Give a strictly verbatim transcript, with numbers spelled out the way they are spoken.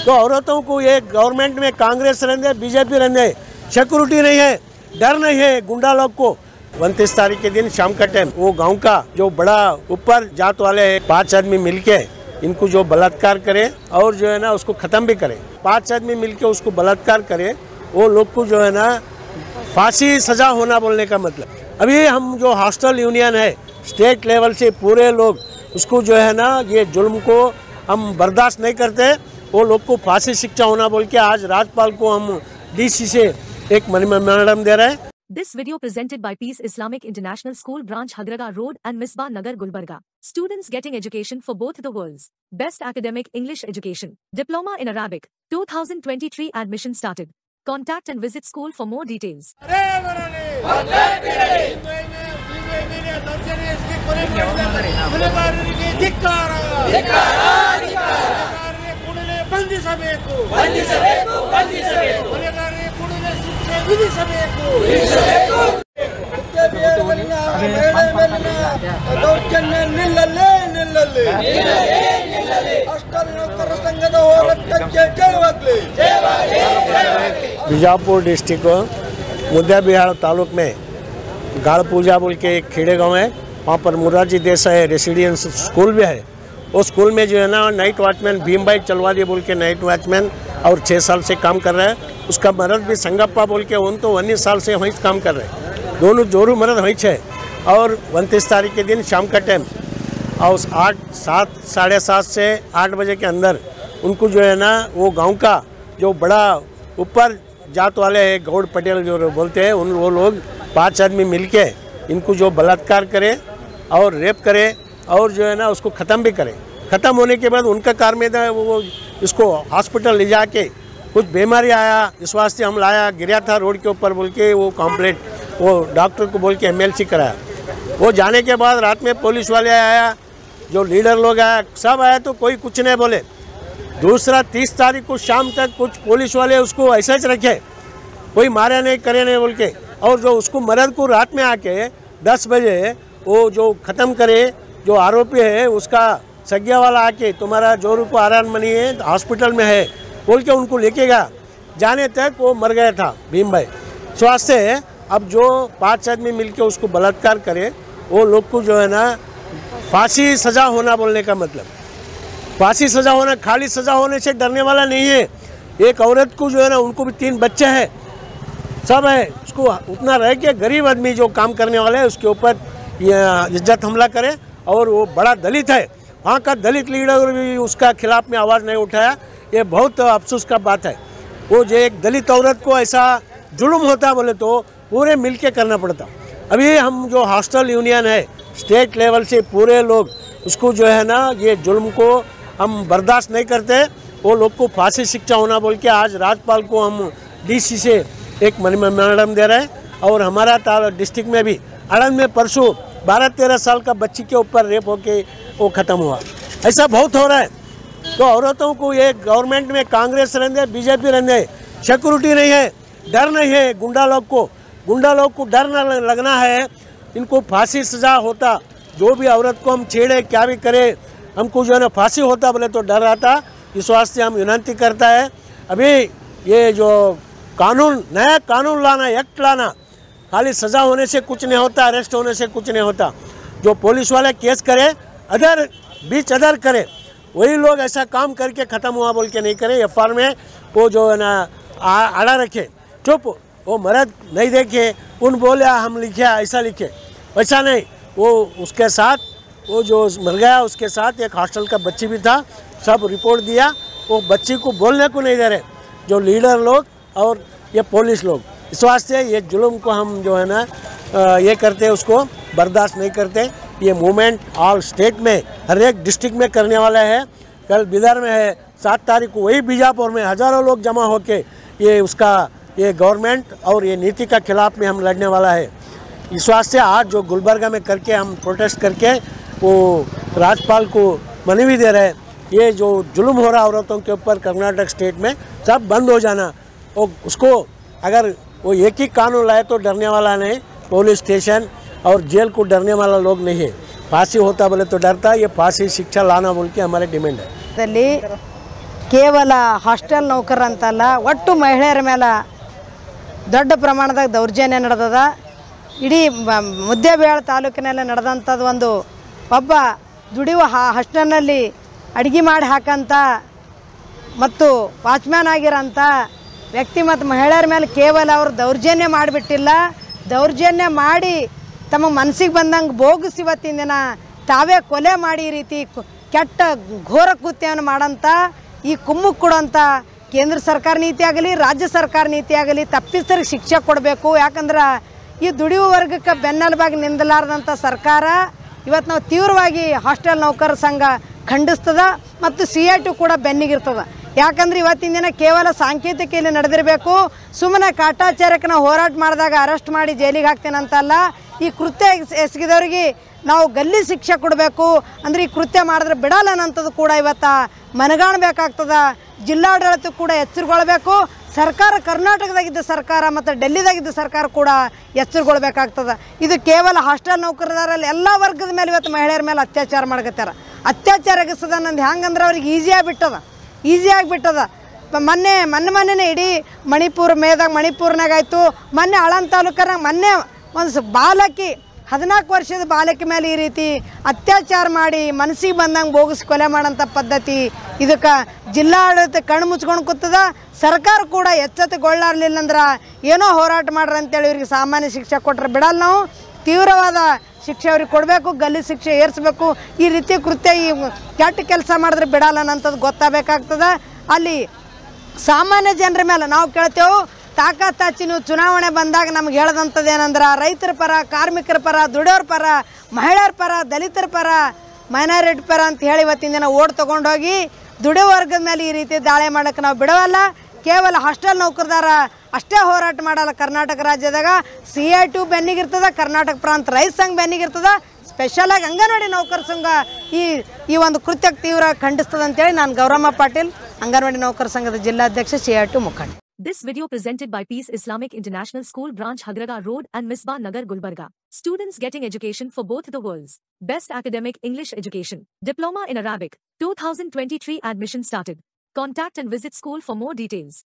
तो औरतों को ये गवर्नमेंट में कांग्रेस रहने बीजेपी रहने सिक्योरिटी नहीं है, डर नहीं है गुंडा लोग को। उनतीस तारीख के दिन शाम का टाइम वो गांव का जो बड़ा ऊपर जात वाले है पांच आदमी मिलके इनको जो बलात्कार करे और जो है ना उसको खत्म भी करे। पांच आदमी मिलके उसको बलात्कार करे, वो लोग को जो है ना फांसी सजा होना बोलने का मतलब। अभी हम जो हॉस्टल यूनियन है स्टेट लेवल से पूरे लोग उसको जो है ना ये जुल्म को हम बर्दाश्त नहीं करते, वो लोग को फांसी शिक्षा होना बोल के आज राज्यपाल को हम डीसी से एक मेमोरेंडम दे रहे हैं। This video presented by Peace Islamic International School Branch Hadraga Road and Misbah Nagar Gulbarga. Students getting education for both the worlds. Best academic English education. Diploma in Arabic. two thousand twenty-three admission started. Contact and visit school for more details. Bijapur district Muddebihal taluk में गाड़पूजा बोल के एक खेड़े गांव है, वहाँ पर Morarji Desai residence school भी है। उस स्कूल में जो है ना नाइट वॉचमैन भीम भाई चलवादी बोल के नाइट वॉचमैन और छः साल से काम कर रहा है। उसका मर्द भी संगप्पा बोल के उन तो उन्नीस साल से वहीं काम कर रहे हैं। दोनों जोरू मर्द वहीं है। और उनतीस तारीख के दिन शाम का टाइम और आठ सात साढ़े सात से आठ बजे के अंदर उनको जो है ना वो गांव का जो बड़ा ऊपर जात वाले हैं गौड़ पटेल जो बोलते हैं उन वो लोग पांच आदमी मिलके इनको जो बलात्कार करे और रेप करे और जो है ना उसको ख़त्म भी करे। ख़त्म होने के बाद उनका कार में वो इसको हॉस्पिटल ले जाके कुछ बीमारी आया, इस वास्ते हम लाया, गिरा था रोड के ऊपर बोल के वो कंप्लेंट वो डॉक्टर को बोल के एमएलसी कराया। वो जाने के बाद रात में पुलिस वाले आया, जो लीडर लोग आया, सब आया तो कोई कुछ नहीं बोले। दूसरा तीस तारीख को शाम तक कुछ पुलिस वाले उसको ऐसा ही रखे, कोई मारे नहीं करे नहीं बोल के। और जो उसको मर्द को रात में आके दस बजे वो जो ख़त्म करे, जो आरोपी है उसका सगिया वाला आके तुम्हारा जोरू को आराम मनी है हॉस्पिटल में है बोल के उनको लेके गया। जाने तक वो मर गया था भीम भाई। स्वास्थ्य है अब जो पांच आदमी मिलके उसको बलात्कार करे, वो लोग को जो है ना फांसी सजा होना बोलने का मतलब। फांसी सजा होना खाली सजा होने से डरने वाला नहीं है। एक औरत को जो है ना उनको भी तीन बच्चे हैं, सब है, उसको उतना रहे कि गरीब आदमी जो काम करने वाला है उसके ऊपर इज्जत हमला करे। और वो बड़ा दलित है, वहाँ का दलित लीडर भी उसका खिलाफ में आवाज़ नहीं उठाया। ये बहुत अफसोस का बात है। वो जो एक दलित औरत को ऐसा जुल्म होता बोले तो पूरे मिलके करना पड़ता। अभी हम जो हॉस्टल यूनियन है स्टेट लेवल से पूरे लोग उसको जो है ना ये जुल्म को हम बर्दाश्त नहीं करते, वो लोग को फांसी शिक्षा होना बोल के आज राज्यपाल को हम डीसी से एक मेमोरेंडम दे रहे हैं। और हमारा डिस्ट्रिक्ट में भी आनंद में परसों बारह तेरह साल का बच्ची के ऊपर रेप होके वो ख़त्म हुआ। ऐसा बहुत हो रहा है। तो औरतों को ये गवर्नमेंट में कांग्रेस रहने बीजेपी रहने सिक्योरिटी नहीं है, डर नहीं है गुंडा लोग को। गुंडा लोग को डर न लगना है, इनको फांसी सजा होता। जो भी औरत को हम छेड़े क्या भी करे, हमको जो है ना फांसी होता बोले तो डर आता। इस वास्ते हम विनती करता है अभी ये जो कानून नया कानून लाना, एक्ट लाना, खाली सज़ा होने से कुछ नहीं होता, अरेस्ट होने से कुछ नहीं होता। जो पुलिस वाले केस करे अदर बीच अदर करे, वही लोग ऐसा काम करके ख़त्म हुआ बोल के नहीं करे। एफ आर में वो जो है ना आड़ा रखे, चुप, वो मर्द नहीं देखे, उन बोले हम लिखे ऐसा लिखे, वैसा नहीं। वो उसके साथ वो जो मर गया उसके साथ एक हॉस्टल का बच्ची भी था, सब रिपोर्ट दिया। वो बच्ची को बोलने को नहीं दे रहे जो लीडर लोग और ये पुलिस लोग। इस वास्ते ये जुल्म को हम जो है ना ये करते उसको बर्दाश्त नहीं करते। ये मूवमेंट ऑल स्टेट में हर एक डिस्ट्रिक्ट में करने वाला है। कल बिदर में है, सात तारीख को वही बीजापुर में हज़ारों लोग जमा होके ये उसका ये गवर्नमेंट और ये नीति का खिलाफ में हम लड़ने वाला है। इस वास्ते आज जो गुलबर्गा में करके हम प्रोटेस्ट करके वो राज्यपाल को मनवी दे रहे हैं, ये जो जुल्म हो रहा औरतों के ऊपर कर्नाटक स्टेट में सब बंद हो जाना। और उसको अगर वो एक ही कानून लाए तो डरने वाला नहीं, पुलिस स्टेशन और जेल को डरने वाला लोग नहीं है। फांसी होता बोले तो डरता, ये फांसी शिक्षा लाना बोल के हमारे डिमांड है। ದಲ್ಲಿ ಕೇವಲ ಹಾಸ್ಟೆಲ್ ನೌಕರರಂತಲ್ಲ, ಒಟ್ಟು ಮಹಿಳೆಯರ ಮೇಲೆ ದೊಡ್ಡ ಪ್ರಮಾಣದಾಗ ದೌರ್ಜನ್ಯ ನಡೆದದ. ಇಡೀ ಮುದ್ದೇಬಿಹಾಳ ತಾಲೂಕಿನಲ್ಲಿ ನಡೆದಂಥದ್ದು ಒಂದು ಒಬ್ಬ ದುಡಿಯುವ ಹಾಸ್ಟೆಲ್ನಲ್ಲಿ ಅಡುಗೆ ಮಾಡಿ ಹಾಕಂತ ಮತ್ತು ವಾಚ್ಮ್ಯಾನ್ ಆಗಿರೋಂಥ ವ್ಯಕ್ತಿ ಮತ್ತು ಮಹಿಳೆಯರ ಮೇಲೆ ಕೇವಲ ಅವರು ದೌರ್ಜನ್ಯ ಮಾಡಿಬಿಟ್ಟಿಲ್ಲ, ದೌರ್ಜನ್ಯ ಮಾಡಿ ತಮ್ಮ ಮನಸ್ಸಿಗೆ ಬಂದಂಗೆ ಬೋಗಿಸಿ ಇವತ್ತಿನ ದಿನ ತಾವೇ ಕೊಲೆ ಮಾಡಿ ಈ ರೀತಿ ಕೆಟ್ಟ ಘೋರ ಕೃತ್ಯವನ್ನು ಮಾಡೋಂಥ ಈ ಕುಮ್ಮುಕ್ ಕೊಡೋಂಥ ಕೇಂದ್ರ ಸರ್ಕಾರ ನೀತಿ ಆಗಲಿ ರಾಜ್ಯ ಸರ್ಕಾರ ನೀತಿ ಆಗಲಿ ತಪ್ಪಿಸರಿಗೆ ಶಿಕ್ಷೆ ಕೊಡಬೇಕು. ಯಾಕಂದ್ರೆ ಈ ದುಡಿಯುವ ವರ್ಗಕ್ಕೆ ಬೆನ್ನೆಲುಬಾಗಿ ನಿಂದಲಾರ್ದಂಥ ಸರ್ಕಾರ ಇವತ್ತು ನಾವು ತೀವ್ರವಾಗಿ ಹಾಸ್ಟೆಲ್ ನೌಕರರ ಸಂಘ ಖಂಡಿಸ್ತದ ಮತ್ತು ಸಿ ಐ ಟಿ ಕೂಡ ಬೆನ್ನಿಗಿರ್ತದೆ. ಯಾಕಂದ್ರೆ ಇವತ್ತಿನ ದಿನ ಕೇವಲ ಸಾಂಕೇತಿಕೆಯಲ್ಲಿ ನಡೆದಿರಬೇಕು, ಸುಮ್ಮನೆ ಕಾಟಾಚಾರಕ್ಕೆ ನಾವು ಹೋರಾಟ ಮಾಡಿದಾಗ ಅರೆಸ್ಟ್ ಮಾಡಿ ಜೈಲಿಗೆ ಹಾಕ್ತೇನಂತಲ್ಲ. ಈ ಕೃತ್ಯ ಎಸಗಿದವ್ರಿಗೆ ನಾವು ಗಲ್ಲಿ ಶಿಕ್ಷೆ ಕೊಡಬೇಕು. ಅಂದರೆ ಈ ಕೃತ್ಯ ಮಾಡಿದ್ರೆ ಬಿಡಲ್ಲ ಅನ್ನೋಂಥದ್ದು ಕೂಡ ಇವತ್ತು ಮನಗಾಣಬೇಕಾಗ್ತದೆ. ಜಿಲ್ಲಾಡಳಿತ ಕೂಡ ಎಚ್ಚರಗೊಳ್ಬೇಕು. ಸರ್ಕಾರ ಕರ್ನಾಟಕದಾಗಿದ್ದ ಸರ್ಕಾರ ಮತ್ತು ಡೆಲ್ಲಿದಾಗಿದ್ದ ಸರ್ಕಾರ ಕೂಡ ಎಚ್ಚರಗೊಳ್ಬೇಕಾಗ್ತದೆ. ಇದು ಕೇವಲ ಹಾಸ್ಟೆಲ್ ನೌಕರರಲ್ಲಿ ಎಲ್ಲ ವರ್ಗದ ಮೇಲೆ ಇವತ್ತು ಮಹಿಳೆಯರ ಮೇಲೆ ಅತ್ಯಾಚಾರ ಮಾಡಕತ್ತಾರ. ಅತ್ಯಾಚಾರ ಎಗಸದ ನಂದು ಹೆಂಗಂದ್ರೆ ಅವ್ರಿಗೆ ಈಸಿ ಆಗಿಬಿಟ್ಟದ ಈಸಿ ಆಗಿಬಿಟ್ಟದ ಮೊನ್ನೆ ಮೊನ್ನೆ ಮೊನ್ನೆನೇ ಇಡೀ ಮಣಿಪುರ ಮೇದಾಗ ಮಣಿಪುರ್ನಾಗ ಆಯಿತು. ಮೊನ್ನೆ ಆಳಂದ ತಾಲೂಕನಾಗ ಮೊನ್ನೆ ಒಂದು ಬಾಲಕಿ ಹದಿನಾಲ್ಕು ವರ್ಷದ ಬಾಲಕಿ ಮೇಲೆ ಈ ರೀತಿ ಅತ್ಯಾಚಾರ ಮಾಡಿ ಮನಸ್ಸಿಗೆ ಬಂದಂಗೆ ಬೋಗಿಸಿ ಕೊಲೆ ಮಾಡೋಂಥ ಪದ್ಧತಿ. ಇದಕ್ಕೆ ಜಿಲ್ಲಾಡಳಿತ ಕಣ್ಣು ಮುಚ್ಕೊಂಡು ಕೂತದ. ಸರ್ಕಾರ ಕೂಡ ಎಚ್ಚೆತ್ತುಗೊಳ್ಳಾರ್ಲಿಲ್ಲ ಅಂದ್ರೆ ಏನೋ ಹೋರಾಟ ಮಾಡ್ರಿ ಅಂತೇಳಿ ಇವ್ರಿಗೆ ಸಾಮಾನ್ಯ ಶಿಕ್ಷೆ ಕೊಟ್ಟರೆ ಬಿಡಲ್ಲ. ನಾವು ತೀವ್ರವಾದ ಶಿಕ್ಷೆ ಅವ್ರಿಗೆ ಕೊಡಬೇಕು, ಗಲ್ಲಿ ಶಿಕ್ಷೆ ಏರಿಸಬೇಕು. ಈ ರೀತಿ ಕೃತ್ಯ ಈ ಕೆಟ್ಟ ಕೆಲಸ ಮಾಡಿದ್ರೆ ಬಿಡಲ್ಲ ಅನ್ನೋಂಥದ್ದು ಗೊತ್ತಾಗಬೇಕಾಗ್ತದೆ. ಅಲ್ಲಿ ಸಾಮಾನ್ಯ ಜನರ ಮೇಲೆ ನಾವು ಕೇಳ್ತೇವೆ, ತಾಕತ್ತಾಚಿ ನೀವು ಚುನಾವಣೆ ಬಂದಾಗ ನಮ್ಗೆ ಹೇಳ್ದಂಥದ್ದು ಏನಂದ್ರೆ ರೈತರ ಪರ, ಕಾರ್ಮಿಕರ ಪರ, ದುಡಿಯೋರ ಪರ, ಮಹಿಳೆಯರ ಪರ, ದಲಿತರ ಪರ, ಮೈನಾರಿಟಿ ಪರ ಅಂತ ಹೇಳಿ ಇವತ್ತಿನ ದಿನ ಓಟ್ ತೊಗೊಂಡೋಗಿ ದುಡಿಯೋ ವರ್ಗದ ಮೇಲೆ ಈ ರೀತಿ ದಾಳಿ ಮಾಡೋಕ್ಕೆ ನಾವು ಬಿಡವಲ್ಲ. ಕೇವಲ ಹಾಸ್ಟೆಲ್ ನೌಕರದಾರ ಅಷ್ಟೇ ಹೋರಾಟ ಮಾಡಲ್ಲ. ಕರ್ನಾಟಕ ರಾಜ್ಯದಾಗ ಸಿ ಐ ಟಿ ಬೆನ್ನಿಗಿರ್ತದೆ, ಕರ್ನಾಟಕ ಪ್ರಾಂತ ರೈತ ಸಂಘ ಬೆನ್ನಿಗಿರ್ತದೆ, ಸ್ಪೆಷಲಾಗಿ ಅಂಗನವಾಡಿ ನೌಕರ ಸಂಘ ಈ ಈ ಒಂದು ಕೃತ್ಯಕ್ಕೆ ತೀವ್ರ ಖಂಡಿಸ್ತದೆ ಅಂತೇಳಿ ನಾನು ಗೌರಮ್ಮ ಪಾಟೀಲ್, ಅಂಗನವಾಡಿ ನೌಕರ ಸಂಘದ ಜಿಲ್ಲಾಧ್ಯಕ್ಷ, ಸಿ ಐ ಟಿ ಮುಖಂಡ. This video presented by Peace Islamic International School Branch Hagraga Road and Misbah Nagar Gulbarga. Students getting education for both the worlds. Best academic English education. Diploma in Arabic. two thousand twenty-three admission started. Contact and visit school for more details.